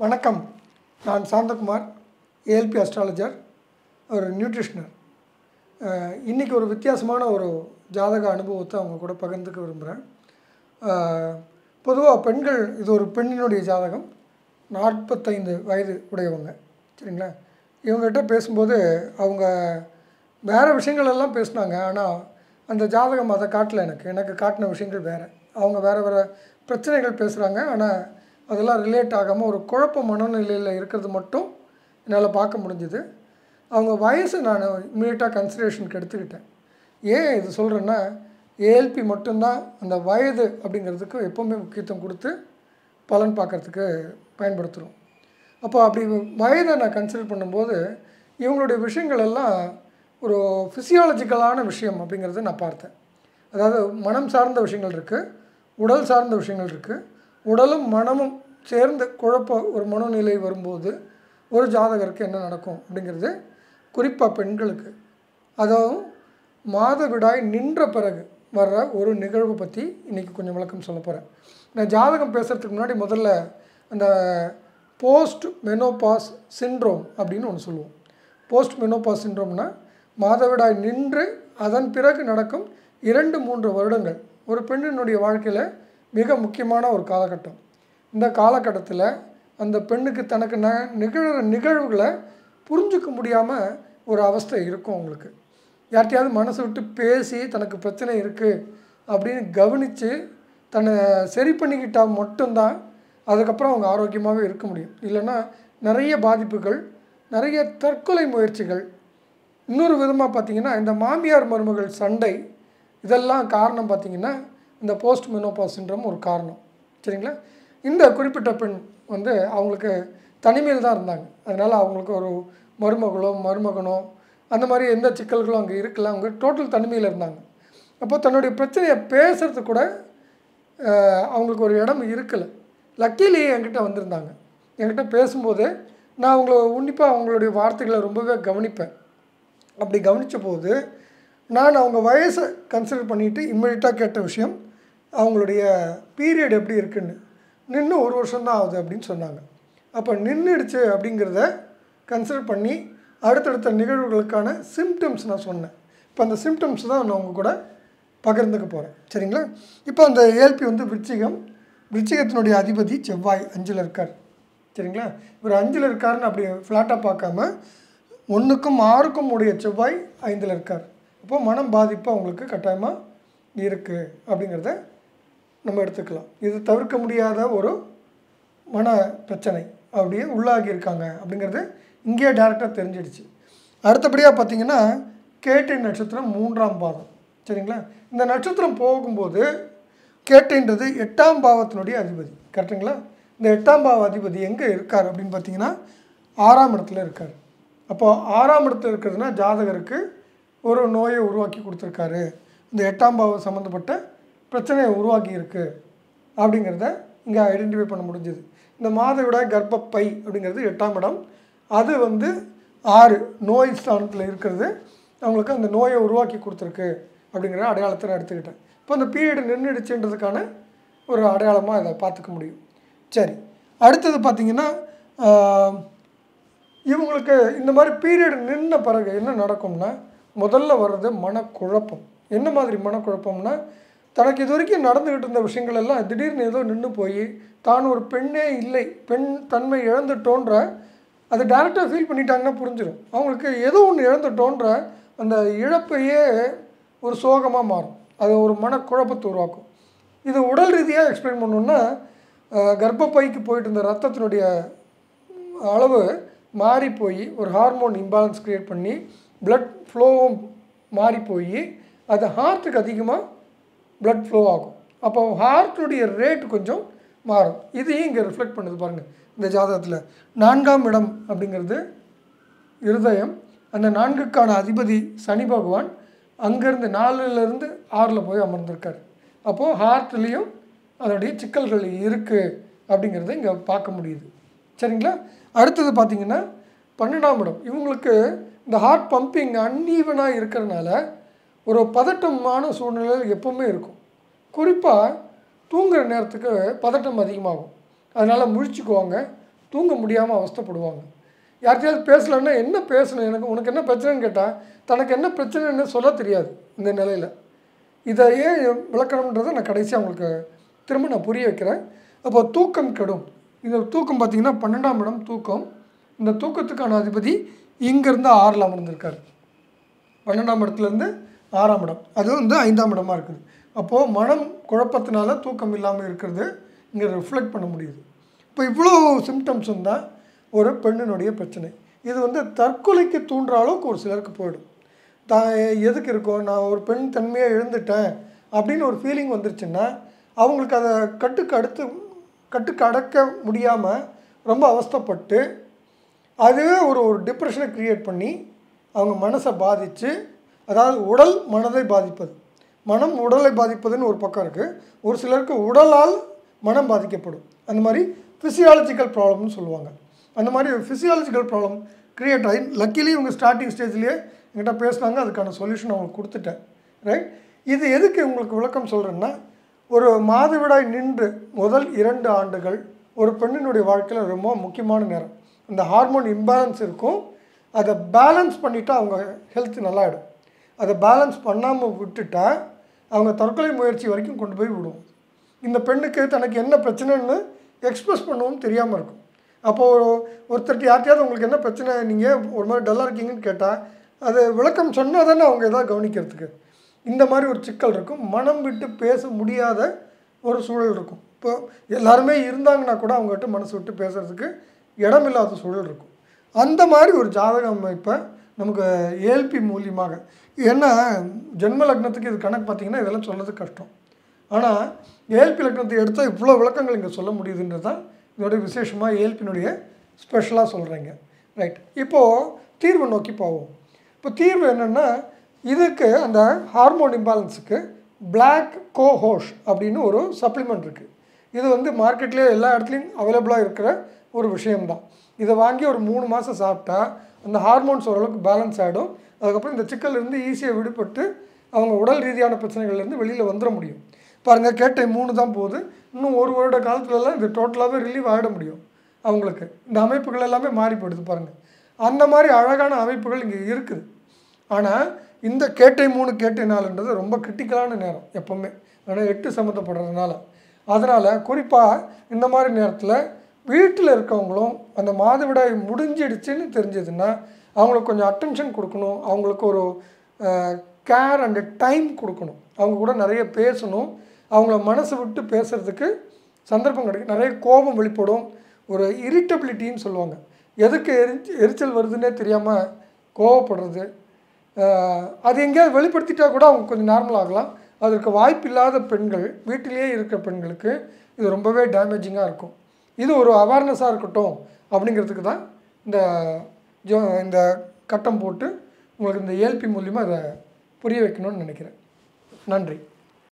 வணக்கம். நான் Santhakumar, ALP Astrologer, ஒரு நியூட்ரிஷனர். இன்றைக்கி ஒரு வித்தியாசமான ஒரு ஜாதக அனுபவத்தை அவங்க கூட பகிர்ந்துக்க விரும்புகிறேன். பொதுவாக பெண்கள், இது ஒரு பெண்ணினுடைய ஜாதகம், 45 வயது உடையவங்க, சரிங்களா? இவங்ககிட்ட பேசும்போது அவங்க வேறு விஷயங்கள் எல்லாம் பேசினாங்க. ஆனால் அந்த ஜாதகம் அதை காட்டல. எனக்கு காட்டின விஷயங்கள் வேறு. அவங்க வேறு பிரச்சனைகள் பேசுகிறாங்க. ஆனால் அதெல்லாம் ரிலேட் ஆகாமல் ஒரு குழப்ப மனநிலையில் இருக்கிறது மட்டும் என்னால் பார்க்க முடிஞ்சுது. அவங்க வயசு நான் இம்மீடியட்டாக கன்சிடரேஷனுக்கு எடுத்துக்கிட்டேன். ஏன் இது சொல்கிறேன்னா, ALP மட்டும்தான் அந்த வயது அப்படிங்கிறதுக்கு எப்போவுமே முக்கியத்துவம் கொடுத்து பலன் பார்க்குறதுக்கு பயன்படுத்துகிறோம். அப்போ அப்படி வயதை நான் கன்சிடர் பண்ணும்போது இவங்களுடைய விஷயங்கள் எல்லாம் ஒரு ஃபிசியாலஜிக்கலான விஷயம் அப்படிங்கிறத நான் பார்த்தேன். அதாவது மனம் சார்ந்த விஷயங்கள் இருக்குது, உடல் சார்ந்த விஷயங்கள் இருக்குது. உடலும் மனமும் சேர்ந்து குழப்ப ஒரு மனநிலை வரும்போது ஒரு ஜாதகருக்கு என்ன நடக்கும் அப்படிங்கிறது குறிப்பாக பெண்களுக்கு, அதுவும் மாதவிடாய் நின்ற பிறகு வர்ற ஒரு நிகழ்வு பற்றி இன்றைக்கி கொஞ்சம் விளக்கம் சொல்ல போகிறேன். நான் ஜாதகம் பேசுகிறதுக்கு முன்னாடி முதல்ல அந்த போஸ்ட் மெனோபாஸ் சிண்ட்ரோம் அப்படின்னு ஒன்று சொல்லுவோம். போஸ்ட் மெனோபாஸ் சிண்ட்ரோம்னா மாதவிடாய் நின்று அதன் பிறகு நடக்கும் 2-3 வருடங்கள் ஒரு பெண்ணினுடைய வாழ்க்கையில் மிக முக்கியமான ஒரு காலகட்டம். இந்த காலகட்டத்தில் அந்த பெண்ணுக்கு தனக்கு நிகழ்கிற நிகழ்வுகளை புரிஞ்சிக்க முடியாமல் ஒரு அவஸ்தை இருக்கும். அவங்களுக்கு யார்கிட்டையாவது மனசு விட்டு பேசி தனக்கு பிரச்சனை இருக்குது அப்படின்னு கவனித்து தன்னை சரி பண்ணிக்கிட்டால் மட்டும்தான் அதுக்கப்புறம் அவங்க ஆரோக்கியமாகவே இருக்க முடியும். இல்லைன்னா நிறைய பாதிப்புகள், நிறைய தற்கொலை முயற்சிகள். இன்னொரு விதமாக பார்த்திங்கன்னா, இந்த மாமியார் மருமகள் சண்டை, இதெல்லாம் காரணம் பார்த்திங்கன்னா இந்த போஸ்ட் மெனோபாஸ் சிண்ட்ரோம் ஒரு காரணம், சரிங்களா? இந்த குறிப்பிட்ட பெண் வந்து அவங்களுக்கு தனிமையில் தான் இருந்தாங்க. அதனால் அவங்களுக்கு ஒரு மருமகனோ அந்த மாதிரி எந்த சிக்கல்களும் அங்கே இருக்கல. அவங்க டோட்டல் தனிமையில் இருந்தாங்க. அப்போ தன்னுடைய பிரச்சனையை பேசுகிறதுக்கு கூட அவங்களுக்கு ஒரு இடம் இருக்கலை. லக்கிலேயே என்கிட்ட வந்திருந்தாங்க. என்கிட்ட பேசும்போது நான் அவங்கள உன்னிப்பாக அவங்களுடைய வார்த்தைகளை ரொம்பவே கவனிப்பேன். அப்படி கவனித்த போது நான் அவங்க வயசை கன்சிடர் பண்ணிவிட்டு இம்மிடியட்டாக கேட்ட விஷயம், அவங்களுடைய பீரியட் எப்படி இருக்குன்னு. நின்று 1 வருஷம்தான் ஆகுது அப்படின்னு சொன்னாங்க. அப்போ நின்றுடுச்சு அப்படிங்கிறத கன்சிடர் பண்ணி அடுத்தடுத்த நிகழ்வுகளுக்கான சிம்டம்ஸ் நான் சொன்னேன். இப்போ அந்த சிம்டம்ஸ் தான் நான் உங்கள் கூட பகிர்ந்துக்க போகிறேன், சரிங்களா? இப்போ அந்த ALP வந்து விருச்சிகத்தினுடைய அதிபதி செவ்வாய் 5ல் இருக்கார், சரிங்களா? இவர் 5ல் இருக்காருன்னு அப்படி ஃப்ளாட்டாக பார்க்காம 1க்கும் 6க்கும் உடைய செவ்வாய் 5ல் இருக்கார். அப்போது மனம் பாதிப்பு அவங்களுக்கு கட்டாயமாக இருக்குது அப்படிங்கிறத நம்ம எடுத்துக்கலாம். இது தவிர்க்க முடியாத ஒரு மன பிரச்சனை அப்படியே உள்ளாகி இருக்காங்க அப்படிங்கிறது இங்கேயே டேரெக்டாக தெரிஞ்சிடுச்சு. அடுத்தபடியாக பார்த்திங்கன்னா கேட்டை நட்சத்திரம் 3ஆம் பாதம், சரிங்களா? இந்த நட்சத்திரம் போகும்போது கேட்டைன்றது 8ஆம் பாவத்தினுடைய அதிபதி, கரெக்டுங்களா? இந்த 8ஆம் பாவ அதிபதி எங்கே இருக்கார் அப்படின்னு பார்த்திங்கன்னா 6ஆம் இடத்துல இருக்கார். அப்போது 6ஆம் இடத்துல இருக்கிறதுனா ஜாதகருக்கு ஒரு நோயை உருவாக்கி கொடுத்துருக்காரு, இந்த 8ஆம் பாவம் சம்மந்தப்பட்ட பிரச்சனையை உருவாக்கி இருக்குது அப்படிங்கிறத இங்கே ஐடென்டிஃபை பண்ண முடிஞ்சுது. இந்த மாதவிடாய் கர்ப்பப்பை அப்படிங்கிறது 8ஆம் இடம், அது வந்து 6 நோய் ஸ்தானத்தில் இருக்கிறது அவங்களுக்கு அந்த நோயை உருவாக்கி கொடுத்துருக்கு அப்படிங்கிற அடையாளத்தை நான் எடுத்துக்கிட்டேன். இப்போ அந்த பீரியடு நின்றுடுச்சுன்றதுக்கான ஒரு அடையாளமாக இதை பார்த்துக்க முடியும். சரி, அடுத்தது பார்த்திங்கன்னா இவங்களுக்கு இந்த மாதிரி பீரியடு நின்ன பிறகு என்ன நடக்கும்னா, முதல்ல வர்றது மனக்குழப்பம். என்ன மாதிரி மனக்குழப்பம்னா, தனக்கு இது வரைக்கும் நடந்துக்கிட்டு இருந்த விஷயங்கள் எல்லாம் திடீர்னு ஏதோ நின்று போய் தான் ஒரு பெண்ணே இல்லை, பெண் தன்மை இழந்துட்டோன்ற அதை டேரெக்டாக ஃபீல் பண்ணிட்டாங்கன்னா புரிஞ்சிடும். அவங்களுக்கு ஏதோ ஒன்று இழந்துட்டோன்ற அந்த இழப்பையே ஒரு சோகமாக மாறும். அது ஒரு மனக்குழப்பத்தை உருவாக்கும். இது உடல் ரீதியாக எக்ஸ்பிளைன் பண்ணணுன்னா, கர்ப்பப்பைக்கு போயிட்டு இருந்த ரத்தத்தினுடைய அளவு மாறி போய் ஒரு ஹார்மோன் இம்பேலன்ஸ் க்ரியேட் பண்ணி பிளட் ஃப்ளோவும் மாறி போய் அது ஹார்ட்டுக்கு அதிகமாக பிளட் ஃப்ளோ ஆகும். அப்போ ஹார்ட்டுடைய ரேட் கொஞ்சம் மாறும். இதையும் இங்கே ரிஃப்ளெக்ட் பண்ணுது பாருங்கள். இந்த ஜாதகத்தில் 4ஆம் இடம் அப்படிங்கிறது இருதயம். அந்த 4க்கான அதிபதி சனி பகவான் அங்கேருந்து 4லேருந்து 6ல் போய் அமர்ந்திருக்கார். அப்போது ஹார்ட்லேயும் அதனுடைய சிக்கல்கள் இருக்குது அப்படிங்கிறத இங்கே பார்க்க முடியுது, சரிங்களா? அடுத்தது பார்த்திங்கன்னா 12ஆம் இடம். இவங்களுக்கு இந்த ஹார்ட் பம்பிங் அன்ஈவனாக இருக்கிறதுனால ஒரு பதட்டமான சூழ்நிலையில் எப்போவுமே இருக்கும். குறிப்பாக தூங்குகிற நேரத்துக்கு பதட்டம் அதிகமாகும். அதனால் முழிச்சுக்குவாங்க, தூங்க முடியாமல் அவஸ்தைப்படுவாங்க. யார்கிட்டயாவது பேசலன்னா என்ன பேசணும், உனக்கு என்ன பிரச்சனைன்னு கேட்டால் தனக்கு என்ன பிரச்சனைன்னு சொல்ல தெரியாது இந்த நிலையில். இதை ஏன் விளக்கணுன்றதை நான் கடைசியாக உங்களுக்கு திரும்ப நான் புரிய வைக்கிறேன். அப்போ தூக்கம் கெடும். இந்த தூக்கம் பார்த்திங்கன்னா 12ஆம் இடம் தூக்கம். இந்த தூக்கத்துக்கான அதிபதி இங்கேருந்து 6ல் அமர்ந்திருக்கார். 12ஆம் இடத்துலேருந்து 6ஆம் இடம், அது வந்து 5ஆம் இடமாக இருக்குது. அப்போது மனம் குழப்பத்தினால தூக்கம் இல்லாமல் இருக்கிறது இங்கே ரிஃப்ளெக்ட் பண்ண முடியுது. இப்போ இவ்வளோ சிம்டம்ஸ் தான் ஒரு பெண்ணினுடைய பிரச்சனை. இது வந்து தற்கொலைக்கு தூண்டுற அளவுக்கு ஒரு சிலருக்கு போயிடும். எதுக்கு இருக்கும், நான் ஒரு பெண் தன்மையாக எழுந்துட்டேன் அப்படின்னு ஒரு ஃபீலிங் வந்துருச்சுன்னா அவங்களுக்கு அதை கட்டுக்கு அடக்க முடியாமல் ரொம்ப அவஸ்தைப்பட்டு அதுவே ஒரு டிப்ரெஷனை க்ரியேட் பண்ணி அவங்க மனசை பாதித்து, அதாவது உடல் மனதை பாதிப்பது, மனம் உடலை பாதிப்பதுன்னு ஒரு பக்கம் இருக்குது. ஒரு சிலருக்கு உடலால் மனம் பாதிக்கப்படும். அந்த மாதிரி ஃபிசியாலஜிக்கல் ப்ராப்ளம்னு சொல்லுவாங்க. அந்த மாதிரி ஃபிசியாலஜிக்கல் ப்ராப்ளம் க்ரியேட் ஆகி லக்கிலி இவங்க ஸ்டார்டிங் ஸ்டேஜ்லேயே என்கிட்ட பேசுனாங்க. அதுக்கான சொல்யூஷன் அவங்களுக்கு கொடுத்துட்டேன். ரைட். இது எதுக்கு உங்களுக்கு விளக்கம் சொல்கிறேன்னா, ஒரு மாதவிடாய் நின்று முதல் 2 ஆண்டுகள் ஒரு பெண்ணினுடைய வாழ்க்கையில் ரொம்ப முக்கியமான நேரம். அந்த ஹார்மோன் இம்பேலன்ஸ் இருக்கும். அதை பேலன்ஸ் பண்ணிவிட்டால் அவங்க ஹெல்த் நல்லாயிடும். அதை பேலன்ஸ் பண்ணாமல் விட்டுட்டா அவங்க தற்கொலை முயற்சி வரைக்கும் கொண்டு போய் விடுவோம். இந்த பெண்ணுக்கு தனக்கு என்ன பிரச்சனைன்னு எக்ஸ்ப்ரெஸ் பண்ணவும் தெரியாமல் இருக்கும். அப்போது ஒருத்தர் யார்ட்டையாவது உங்களுக்கு என்ன பிரச்சனை, நீங்கள் ஒரு மாதிரி டல்லாக இருக்கீங்கன்னு கேட்டால் அது விளக்கம் சொன்னால் தானே அவங்க எதாவது கவனிக்கிறதுக்கு. இந்த மாதிரி ஒரு சிக்கல் இருக்கும். மனம் விட்டு பேச முடியாத ஒரு சூழல் இருக்கும். இப்போ எல்லாருமே இருந்தாங்கன்னா கூட அவங்ககிட்ட மனசு விட்டு பேசுகிறதுக்கு இடமில்லாத சூழல் இருக்கும். அந்த மாதிரி ஒரு ஜாதக அமைப்பை நமக்கு ஏஎல்பி மூலியமாக, ஏன்னா ஜென்ம லக்னத்துக்கு இது கணக்கு பார்த்திங்கன்னா இதெல்லாம் சொல்கிறது கஷ்டம். ஆனால் ஏஎல்பி லக்னத்தை எடுத்தால் இவ்வளோ விளக்கங்கள் இங்கே சொல்ல முடியுதுன்றது தான் இதோடைய விசேஷமாக ஏஎல்பியினுடைய ஸ்பெஷலாக சொல்கிறேங்க. ரைட். இப்போது தீர்வு நோக்கி போவோம். இப்போ தீர்வு என்னென்னா, இதுக்கு அந்த ஹார்மோன் இம்பேலன்ஸுக்கு பிளாக் கோஹோஷ் அப்படின்னு ஒரு சப்ளிமெண்ட் இருக்குது. இது வந்து மார்க்கெட்லேயே எல்லா இடத்துலையும் அவைலபிளாக இருக்கிற ஒரு விஷயம்தான். இதை வாங்கி ஒரு 3 மாதம் சாப்பிட்டா அந்த ஹார்மோன்ஸ் ஓரளவுக்கு பேலன்ஸ் ஆகிடும். அதுக்கப்புறம் இந்த சிக்கல்லேருந்து ஈஸியாக விடுபட்டு அவங்க உடல் ரீதியான பிரச்சனைகள்லேருந்து வெளியில் வந்துட முடியும். பாருங்கள், கேட்டை 3 தான் போகுது. இன்னும் 1 வருட காலத்துலலாம் இது டோட்டலாகவே ரிலீவ் ஆகிட முடியும் அவங்களுக்கு. இந்த அமைப்புகள் எல்லாமே மாறி போயிடுது பாருங்கள். அந்த மாதிரி அழகான அமைப்புகள் இங்கே இருக்குது. ஆனால் இந்த கேட்டை 3 கேட்டை 4ன்றது ரொம்ப கிரிட்டிக்கலான நேரம் எப்போவுமே. ஆனால் 8 சம்மந்தப்படுறதுனால, அதனால் குறிப்பாக இந்த மாதிரி நேரத்தில் வீட்டில் இருக்கவங்களும் அந்த மாதவிடாய் முடிஞ்சிடுச்சுன்னு தெரிஞ்சதுன்னா அவங்களுக்கு கொஞ்சம் அட்டென்ஷன் கொடுக்கணும். அவங்களுக்கு ஒரு கேர் அண்டு டைம் கொடுக்கணும். அவங்க கூட நிறைய பேசணும். அவங்கள மனசு விட்டு பேசுகிறதுக்கு சந்தர்ப்பம் கிடைக்கும். நிறைய கோபம் வெளிப்படும். ஒரு இரிட்டபிலிட்டின்னு சொல்லுவாங்க. எதுக்கு எரிச்சல் வருதுன்னே தெரியாமல் கோவப்படுறது, அது எங்கேயாவது வெளிப்படுத்திட்டா கூட அவங்க கொஞ்சம் நார்மல் ஆகலாம். அதற்கு வாய்ப்பு இல்லாத பெண்கள், வீட்டிலேயே இருக்கிற பெண்களுக்கு இது ரொம்பவே டேமேஜிங்காக இருக்கும். இது ஒரு அவேர்னஸாக இருக்கட்டும் அப்படிங்கிறதுக்கு தான் இந்த கட்டம் போட்டு உங்களுக்கு இந்த ஏஎல்பி மூலிமா அதை புரிய வைக்கணும்னு நினைக்கிறேன். நன்றி.